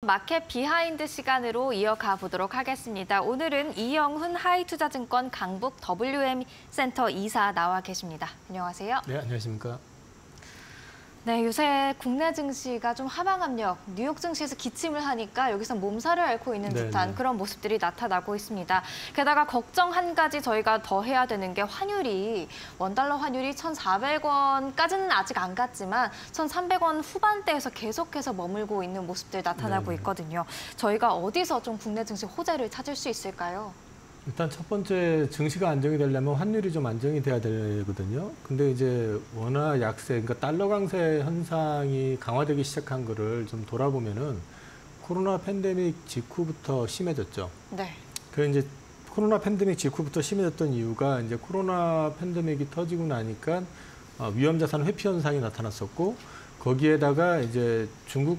마켓 비하인드 시간으로 이어가 보도록 하겠습니다. 오늘은 이영훈 하이투자증권 강북 WM 센터 이사 나와 계십니다. 안녕하세요. 네, 안녕하십니까. 네, 요새 국내 증시가 좀 하방 압력, 뉴욕 증시에서 기침을 하니까 여기서 몸살을 앓고 있는 듯한 그런 모습들이 나타나고 있습니다. 게다가 걱정 한 가지 저희가 더 해야 되는 게 환율이, 원달러 환율이 1,400원까지는 아직 안 갔지만 1,300원 후반대에서 계속해서 머물고 있는 모습들이 나타나고 있거든요. 저희가 어디서 좀 국내 증시 호재를 찾을 수 있을까요? 일단 첫 번째 증시가 안정이 되려면 환율이 좀 안정이 돼야 되거든요. 근데 이제 원화 약세, 그러니까 달러 강세 현상이 강화되기 시작한 거를 좀 돌아보면은 코로나 팬데믹 직후부터 심해졌죠. 네. 그 이제 코로나 팬데믹 직후부터 심해졌던 이유가 이제 코로나 팬데믹이 터지고 나니까 위험 자산 회피 현상이 나타났었고, 거기에다가 이제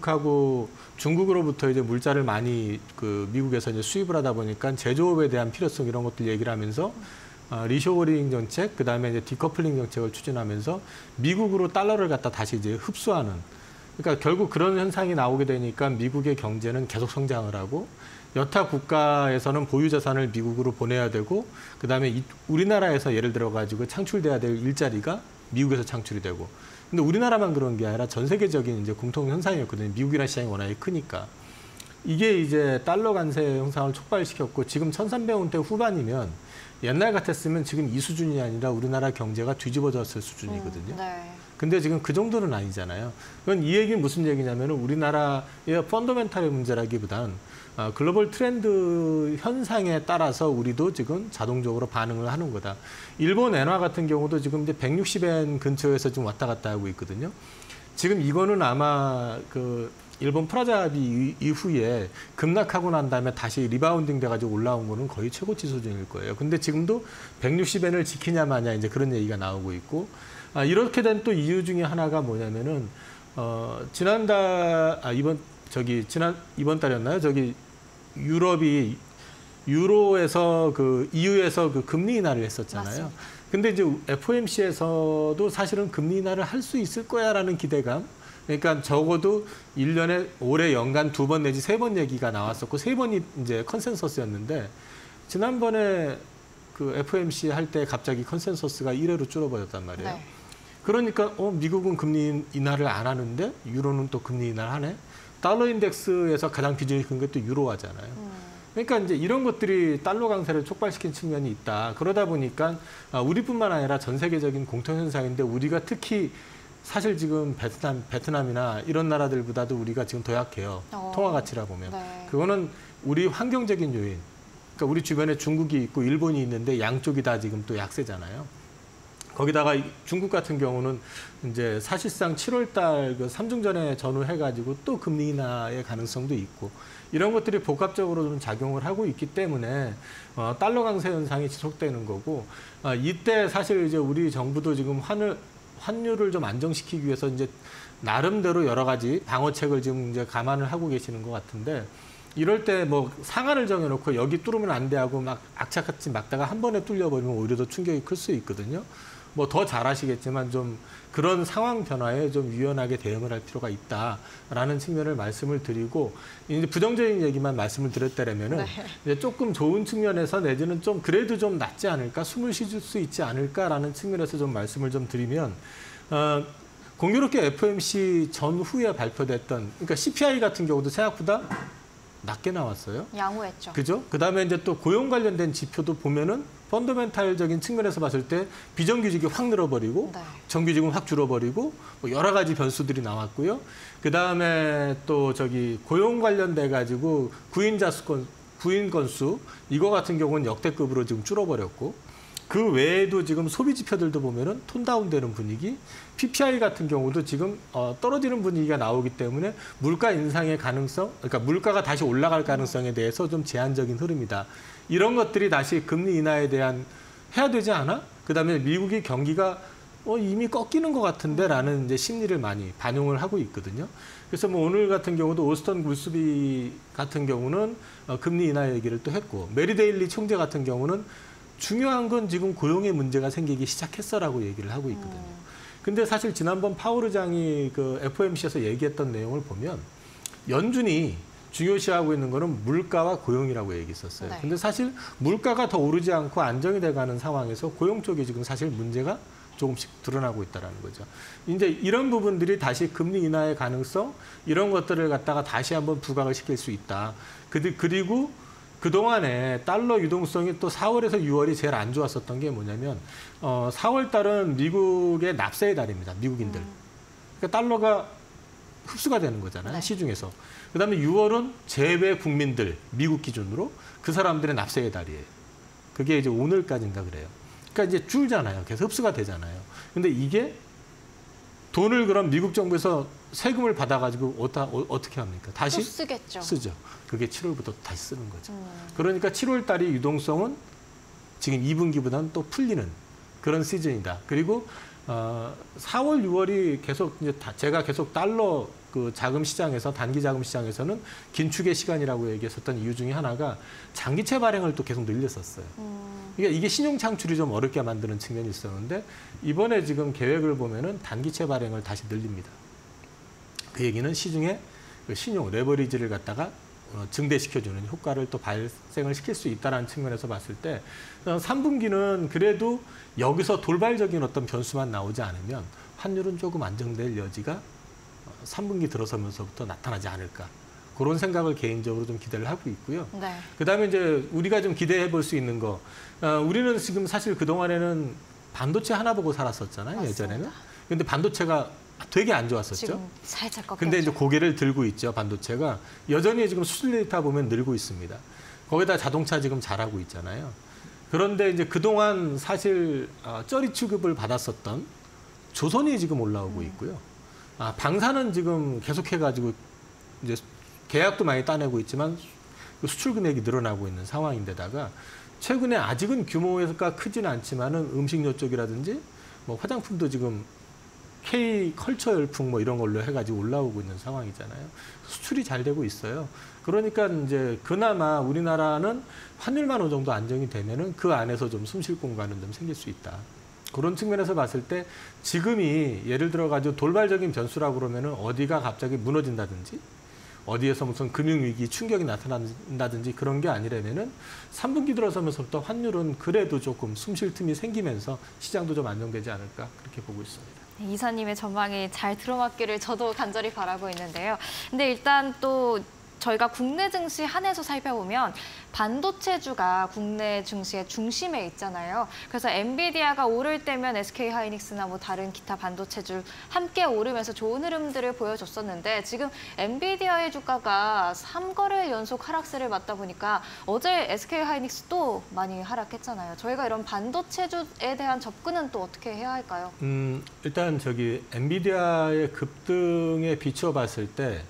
중국으로부터 이제 물자를 많이 미국에서 이제 수입을 하다 보니까 제조업에 대한 필요성 이런 것들 얘기를 하면서 리쇼어링 정책, 그다음에 이제 디커플링 정책을 추진하면서 미국으로 달러를 갖다 다시 이제 흡수하는. 그러니까 결국 그런 현상이 나오게 되니까 미국의 경제는 계속 성장을 하고, 여타 국가에서는 보유 자산을 미국으로 보내야 되고, 그다음에 우리나라에서 예를 들어 가지고 창출돼야 될 일자리가 미국에서 창출이 되고. 근데 우리나라만 그런 게 아니라 전 세계적인 이제 공통 현상이었거든요. 미국이라는 시장이 워낙에 크니까. 이게 이제 달러 관세 현상을 촉발시켰고, 지금 1,300원대 후반이면 옛날 같았으면 지금 이 수준이 아니라 우리나라 경제가 뒤집어졌을 수준이거든요. 네. 근데 지금 그 정도는 아니잖아요. 그건 이 얘기는 무슨 얘기냐면 우리나라의 펀더멘탈의 문제라기보단 글로벌 트렌드 현상에 따라서 우리도 지금 자동적으로 반응을 하는 거다. 일본 엔화 같은 경우도 지금 이제 160엔 근처에서 좀 왔다 갔다 하고 있거든요. 지금 이거는 아마 일본 프라자 합의 이후에 급락하고 난 다음에 다시 리바운딩 돼가지고 올라온 거는 거의 최고치 수준일 거예요. 근데 지금도 160엔을 지키냐 마냐 이제 그런 얘기가 나오고 있고, 이렇게 된 또 이유 중에 하나가 뭐냐면은 이번 달이었나요? 유럽이 유로에서 EU에서 금리 인하를 했었잖아요. 맞습니다. 근데 이제 FOMC에서도 사실은 금리 인하를 할 수 있을 거야라는 기대감. 그러니까 적어도 1년에 올해 연간 2번 내지 3번 얘기가 나왔었고, 3번이 이제 컨센서스였는데, 지난번에 FOMC 할 때 갑자기 컨센서스가 1회로 줄어버렸단 말이에요. 네. 그러니까 미국은 금리 인하를 안 하는데 유로는 또 금리 인하를 하네. 달러 인덱스에서 가장 비중이 큰 게 또 유로화잖아요. 그러니까 이제 이런 것들이 달러 강세를 촉발시킨 측면이 있다. 그러다 보니까 우리뿐만 아니라 전 세계적인 공통 현상인데, 우리가 특히 사실 지금 베트남이나 이런 나라들보다도 우리가 지금 더 약해요. 통화 가치라 보면. 네. 그거는 우리 환경적인 요인. 그러니까 우리 주변에 중국이 있고 일본이 있는데 양쪽이 다 지금 또 약세잖아요. 거기다가 중국 같은 경우는 이제 사실상 7월 달 삼중전에 전후해가지고 또 금리 인하의 가능성도 있고, 이런 것들이 복합적으로 좀 작용을 하고 있기 때문에 달러 강세 현상이 지속되는 거고, 이때 사실 이제 우리 정부도 지금 환율을 좀 안정시키기 위해서 이제 나름대로 여러 가지 방어책을 지금 이제 감안을 하고 계시는 것 같은데, 이럴 때 뭐 상한을 정해놓고 여기 뚫으면 안 돼 하고 막 악착같이 막다가 한 번에 뚫려버리면 오히려 더 충격이 클 수 있거든요. 뭐 더 잘 아시겠지만 좀 그런 상황 변화에 좀 유연하게 대응을 할 필요가 있다라는 측면을 말씀을 드리고, 이제 부정적인 얘기만 말씀을 드렸다면은 이제 조금 좋은 측면에서 내지는 좀 그래도 좀 낫지 않을까, 숨을 쉴 수 있지 않을까라는 측면에서 좀 말씀을 좀 드리면, 공교롭게 FOMC 전후에 발표됐던, 그러니까 CPI 같은 경우도 생각보다 낮게 나왔어요. 양호했죠. 그죠? 그다음에 이제 또 고용 관련된 지표도 보면은 펀더멘탈적인 측면에서 봤을 때 비정규직이 확 늘어버리고, 네. 정규직은 확 줄어버리고, 뭐 여러 가지 변수들이 나왔고요. 그다음에 또 고용 관련돼 가지고 구인 건수 이거 같은 경우는 역대급으로 지금 줄어버렸고, 그 외에도 지금 소비 지표들도 보면은 톤다운되는 분위기, PPI 같은 경우도 지금 떨어지는 분위기가 나오기 때문에 물가 인상의 가능성, 그러니까 물가가 다시 올라갈 가능성에 대해서 좀 제한적인 흐름이다. 이런 것들이 다시 금리 인하에 대한 해야 되지 않아? 그다음에 미국의 경기가 이미 꺾이는 것 같은데라는 이제 심리를 많이 반영을 하고 있거든요. 그래서 뭐 오늘 같은 경우도 오스턴 굴스비 같은 경우는 금리 인하 얘기를 또 했고, 메리 데일리 총재 같은 경우는 중요한 건 지금 고용의 문제가 생기기 시작했어라고 얘기를 하고 있거든요. 근데 사실 지난번 파월 의장이 FOMC에서 얘기했던 내용을 보면 연준이 중요시하고 있는 거는 물가와 고용이라고 얘기했었어요. 네. 근데 사실 물가가 더 오르지 않고 안정이 돼가는 상황에서 고용 쪽이 지금 사실 문제가 조금씩 드러나고 있다는 거죠. 이제 이런 부분들이 다시 금리 인하의 가능성, 이런 것들을 갖다가 다시 한번 부각을 시킬 수 있다. 그리고 그동안에 달러 유동성이 또 4월에서 6월이 제일 안 좋았었던 게 뭐냐면 4월 달은 미국의 납세의 달입니다. 미국인들. 그러니까 달러가 흡수가 되는 거잖아요. 네. 시중에서. 그다음에 6월은 제외 국민들, 미국 기준으로 그 사람들의 납세의 달이에요. 그게 이제 오늘까지인가 그래요. 그러니까 이제 줄잖아요. 계속 흡수가 되잖아요. 근데 이게 돈을 그럼 미국 정부에서 세금을 받아가지고 어떻게 합니까? 다시 또 쓰겠죠. 쓰죠. 그게 7월부터 다시 쓰는 거죠. 그러니까 7월 달이 유동성은 지금 2분기보다는 또 풀리는 그런 시즌이다. 그리고 4월, 6월이 계속 이제 제가 계속 달러 그 자금 시장에서 단기 자금 시장에서는 긴축의 시간이라고 얘기했었던 이유 중에 하나가 장기채 발행을 또 계속 늘렸었어요. 그러니까 이게 신용 창출이 좀 어렵게 만드는 측면이 있었는데 이번에 지금 계획을 보면은 단기채 발행을 다시 늘립니다. 그 얘기는 시중에 그 신용 레버리지를 갖다가 증대시켜주는 효과를 또 발생을 시킬 수 있다는 측면에서 봤을 때 3분기는 그래도 여기서 돌발적인 어떤 변수만 나오지 않으면 환율은 조금 안정될 여지가 3분기 들어서면서부터 나타나지 않을까. 그런 생각을 개인적으로 좀 기대를 하고 있고요. 네. 그다음에 이제 우리가 좀 기대해 볼 수 있는 거. 우리는 지금 사실 그동안에는 반도체 하나 보고 살았었잖아요. 맞습니다. 예전에는. 근데 반도체가 되게 안 좋았었죠. 지금 살짝 꺾였죠. 근데 이제 고개를 들고 있죠. 반도체가. 여전히 지금 수출 데이터 보면 늘고 있습니다. 거기다 자동차 지금 잘하고 있잖아요. 그런데 이제 그동안 사실 쩌리 취급을 받았었던 조선이 지금 올라오고 있고요. 방사는 지금 계속해가지고 이제 계약도 많이 따내고 있지만 수출 금액이 늘어나고 있는 상황인데다가 최근에 아직은 규모가 크지는 않지만은 음식료 쪽이라든지 뭐 화장품도 지금 K 컬처 열풍 뭐 이런 걸로 해가지고 올라오고 있는 상황이잖아요. 수출이 잘 되고 있어요. 그러니까 이제 그나마 우리나라는 환율만 어느 정도 안정이 되면은 그 안에서 좀 숨쉴 공간은 좀 생길 수 있다. 그런 측면에서 봤을 때 지금이 예를 들어 가지고 돌발적인 변수라고 그러면은 어디가 갑자기 무너진다든지 어디에서 무슨 금융위기 충격이 나타난다든지 그런 게 아니라면은 3분기 들어서면서부터 환율은 그래도 조금 숨쉴 틈이 생기면서 시장도 좀 안정되지 않을까 그렇게 보고 있습니다. 이사님의 전망이 잘 들어맞기를 저도 간절히 바라고 있는데요. 근데 일단 또 저희가 국내 증시 한해서 살펴보면 반도체주가 국내 증시의 중심에 있잖아요. 그래서 엔비디아가 오를 때면 SK하이닉스나 뭐 다른 기타 반도체주 함께 오르면서 좋은 흐름들을 보여줬었는데 지금 엔비디아의 주가가 3거래일 연속 하락세를 맞다 보니까 어제 SK하이닉스도 많이 하락했잖아요. 저희가 이런 반도체주에 대한 접근은 또 어떻게 해야 할까요? 일단 엔비디아의 급등에 비춰봤을 때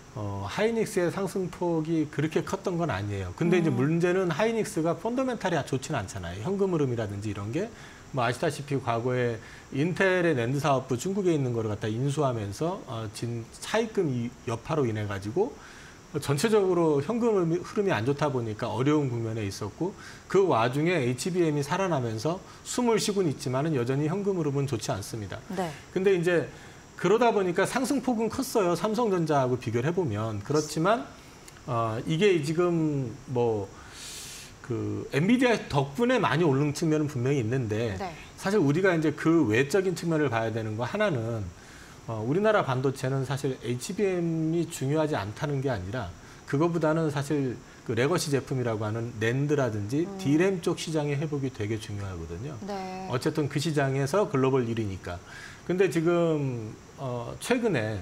하이닉스의 상승폭이 그렇게 컸던 건 아니에요. 근데 이제 문제는 하이닉스가 펀더멘탈이 좋지는 않잖아요. 현금 흐름이라든지 이런 게 뭐 아시다시피 과거에 인텔의 낸드 사업부 중국에 있는 거를 갖다 인수하면서 진 차입금 여파로 인해 가지고 전체적으로 현금 흐름이 안 좋다 보니까 어려운 국면에 있었고 그 와중에 HBM이 살아나면서 숨을 쉬고는 있지만은 여전히 현금 흐름은 좋지 않습니다. 네. 근데 이제 그러다 보니까 상승폭은 컸어요. 삼성전자하고 비교를 해보면. 그렇지만 이게 지금 뭐 그 엔비디아 덕분에 많이 오른 측면은 분명히 있는데 네. 사실 우리가 이제 그 외적인 측면을 봐야 되는 거 하나는 우리나라 반도체는 사실 HBM이 중요하지 않다는 게 아니라 그거보다는 사실 그 레거시 제품이라고 하는 낸드라든지 D램 쪽 시장의 회복이 되게 중요하거든요. 네. 어쨌든 그 시장에서 글로벌 1위니까. 근데 지금 최근에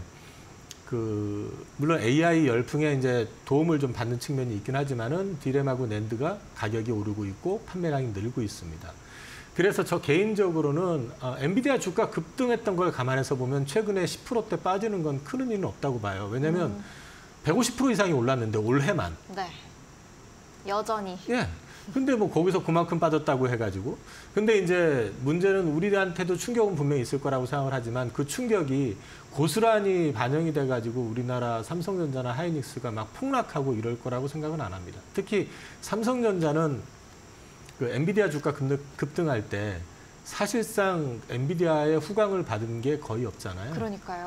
물론 AI 열풍에 이제 도움을 좀 받는 측면이 있긴 하지만은 D램하고 낸드가 가격이 오르고 있고 판매량이 늘고 있습니다. 그래서 저 개인적으로는 엔비디아 주가 급등했던 걸 감안해서 보면 최근에 10%대 빠지는 건 큰 의미는 없다고 봐요. 왜냐하면 150% 이상이 올랐는데 올해만. 네. 여전히. 예. 근데 뭐 거기서 그만큼 빠졌다고 해가지고. 근데 이제 문제는 우리한테도 충격은 분명히 있을 거라고 생각을 하지만 그 충격이 고스란히 반영이 돼가지고 우리나라 삼성전자나 하이닉스가 막 폭락하고 이럴 거라고 생각은 안 합니다. 특히 삼성전자는 그 엔비디아 주가 급등할 때 사실상 엔비디아의 후광을 받은 게 거의 없잖아요. 그러니까요.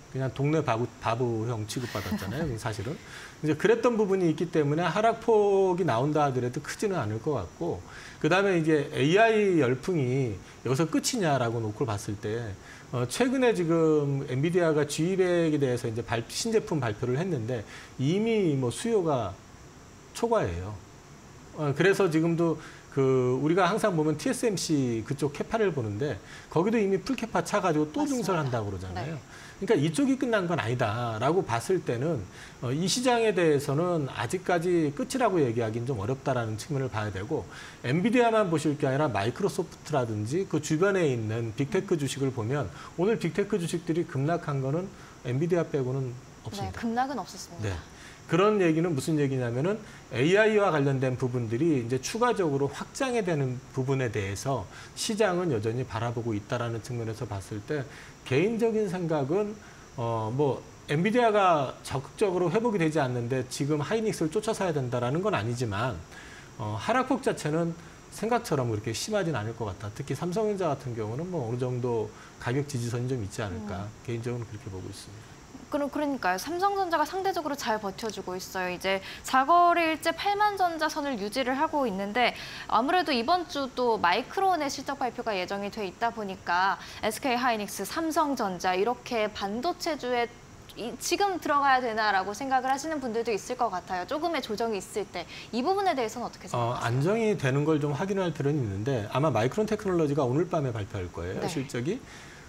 그냥 동네 바보형 취급받았잖아요. 사실은. 이제 그랬던 부분이 있기 때문에 하락폭이 나온다 하더라도 크지는 않을 것 같고, 그다음에 이제 AI 열풍이 여기서 끝이냐라고 놓고 봤을 때 최근에 지금 엔비디아가 G200에 대해서 이제 신제품 발표를 했는데 이미 뭐 수요가 초과예요. 그래서 지금도 우리가 항상 보면 TSMC 그쪽 캐파를 보는데 거기도 이미 풀캐파 차가지고 또 증설한다고 그러잖아요. 네. 그러니까 이쪽이 끝난 건 아니다라고 봤을 때는 이 시장에 대해서는 아직까지 끝이라고 얘기하기는 좀 어렵다라는 측면을 봐야 되고, 엔비디아만 보실 게 아니라 마이크로소프트라든지 그 주변에 있는 빅테크 주식을 보면 오늘 빅테크 주식들이 급락한 거는 엔비디아 빼고는 없습니다. 네, 급락은 없었습니다. 네. 그런 얘기는 무슨 얘기냐면은 AI와 관련된 부분들이 이제 추가적으로 확장이 되는 부분에 대해서 시장은 여전히 바라보고 있다라는 측면에서 봤을 때 개인적인 생각은 뭐 엔비디아가 적극적으로 회복이 되지 않는데 지금 하이닉스를 쫓아 사야 된다라는 건 아니지만 하락폭 자체는 생각처럼 그렇게 심하진 않을 것 같다. 특히 삼성전자 같은 경우는 뭐 어느 정도 가격 지지선이 좀 있지 않을까. 개인적으로 그렇게 보고 있습니다. 그러니까요. 삼성전자가 상대적으로 잘 버텨주고 있어요. 이제 4거래일째 8만 전자 선을 유지를 하고 있는데 아무래도 이번 주도 마이크론의 실적 발표가 예정이 돼 있다 보니까 SK하이닉스, 삼성전자 이렇게 반도체주에 지금 들어가야 되나라고 생각을 하시는 분들도 있을 것 같아요. 조금의 조정이 있을 때. 이 부분에 대해서는 어떻게 생각하세요? 안정이 되는 걸 좀 확인할 필요는 있는데 아마 마이크론 테크놀로지가 오늘 밤에 발표할 거예요. 네. 실적이.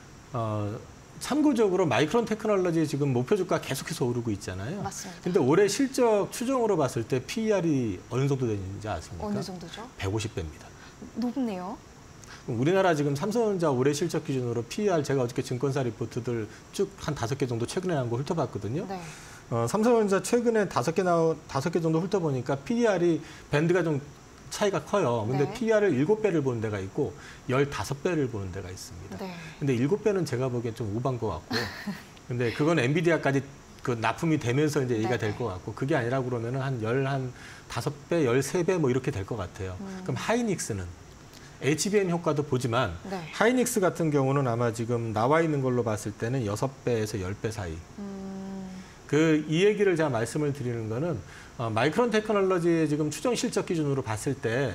참고적으로 마이크론 테크놀로지 지금 목표 주가 계속해서 오르고 있잖아요. 맞습니다. 근데 올해 실적 추정으로 봤을 때 PER이 어느 정도 되는지 아십니까? 어느 정도죠? 150배입니다. 높네요. 우리나라 지금 삼성전자 올해 실적 기준으로 PER 제가 어저께 증권사 리포트들 쭉 한 5개 정도 최근에 나온 거 훑어봤거든요. 네. 삼성전자 최근에 5개 정도 훑어보니까 PER이 밴드가 좀 차이가 커요. 근데 네. PER을 7배를 보는 데가 있고 15배를 보는 데가 있습니다. 네. 근데 7배는 제가 보기엔 좀 오반 것 같고, 근데 그건 엔비디아까지 그 납품이 되면서 이제 얘기가 될 것 같고, 그게 아니라 그러면은 한 5배, 13배 뭐 이렇게 될 것 같아요. 그럼 하이닉스는 HBM 효과도 보지만 네. 하이닉스 같은 경우는 아마 지금 나와 있는 걸로 봤을 때는 6배에서 10배 사이. 이 얘기를 제가 말씀을 드리는 거는 마이크론 테크놀로지의 지금 추정 실적 기준으로 봤을 때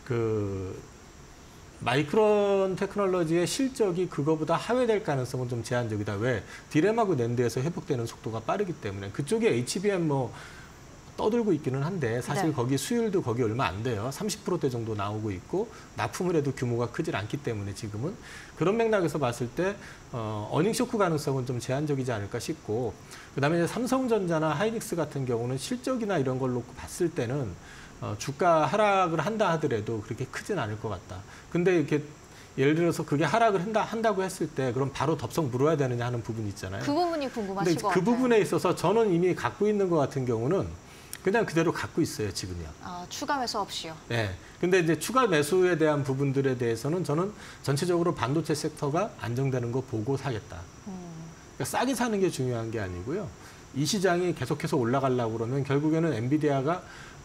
마이크론 테크놀로지의 실적이 그거보다 하회될 가능성은 좀 제한적이다. 왜? 디램하고 낸드에서 회복되는 속도가 빠르기 때문에. 그쪽에 HBM 뭐 떠들고 있기는 한데 사실 네. 거기 수율도 거기 얼마 안 돼요. 30%대 정도 나오고 있고 납품을 해도 규모가 크질 않기 때문에 지금은 그런 맥락에서 봤을 때 어닝 쇼크 가능성은 좀 제한적이지 않을까 싶고, 그다음에 이제 삼성전자나 하이닉스 같은 경우는 실적이나 이런 걸 놓고 봤을 때는 주가 하락을 한다 하더라도 그렇게 크진 않을 것 같다. 근데 이렇게 예를 들어서 그게 하락을 한다고 했을 때 그럼 바로 덥석 물어야 되느냐 하는 부분이 있잖아요. 그 부분이 궁금하실 근데 것 그 같아요. 부분에 있어서 저는 이미 갖고 있는 것 같은 경우는 그냥 그대로 갖고 있어요, 지금요. 추가 매수 없이요. 네. 근데 이제 추가 매수에 대한 부분들에 대해서는 저는 전체적으로 반도체 섹터가 안정되는 거 보고 사겠다. 그러니까 싸게 사는 게 중요한 게 아니고요. 이 시장이 계속해서 올라가려고 그러면 결국에는 엔비디아가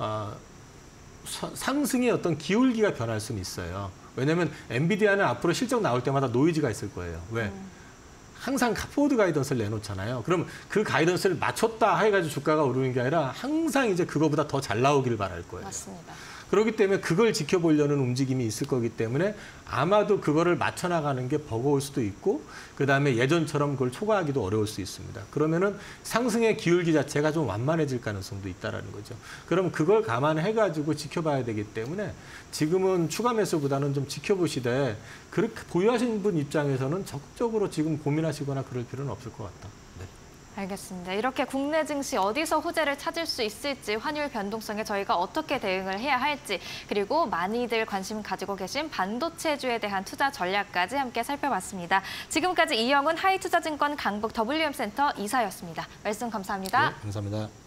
상승의 어떤 기울기가 변할 수는 있어요. 왜냐하면 엔비디아는 앞으로 실적 나올 때마다 노이즈가 있을 거예요. 왜? 항상 포워드 가이던스를 내놓잖아요. 그럼 그 가이던스를 맞췄다 해가지고 주가가 오르는 게 아니라 항상 이제 그거보다 더 잘 나오길 바랄 거예요. 맞습니다. 그렇기 때문에 그걸 지켜보려는 움직임이 있을 거기 때문에 아마도 그거를 맞춰나가는 게 버거울 수도 있고, 그다음에 예전처럼 그걸 초과하기도 어려울 수 있습니다. 그러면은 상승의 기울기 자체가 좀 완만해질 가능성도 있다라는 거죠. 그럼 그걸 감안해가지고 지켜봐야 되기 때문에 지금은 추가 매수보다는 좀 지켜보시되, 그렇게 보유하신 분 입장에서는 적극적으로 지금 고민하시거나 그럴 필요는 없을 것 같다. 네. 알겠습니다. 이렇게 국내 증시 어디서 호재를 찾을 수 있을지, 환율 변동성에 저희가 어떻게 대응을 해야 할지, 그리고 많이들 관심 가지고 계신 반도체주에 대한 투자 전략까지 함께 살펴봤습니다. 지금까지 이영훈 하이투자증권 강북 WM센터 이사였습니다. 말씀 감사합니다. 네, 감사합니다.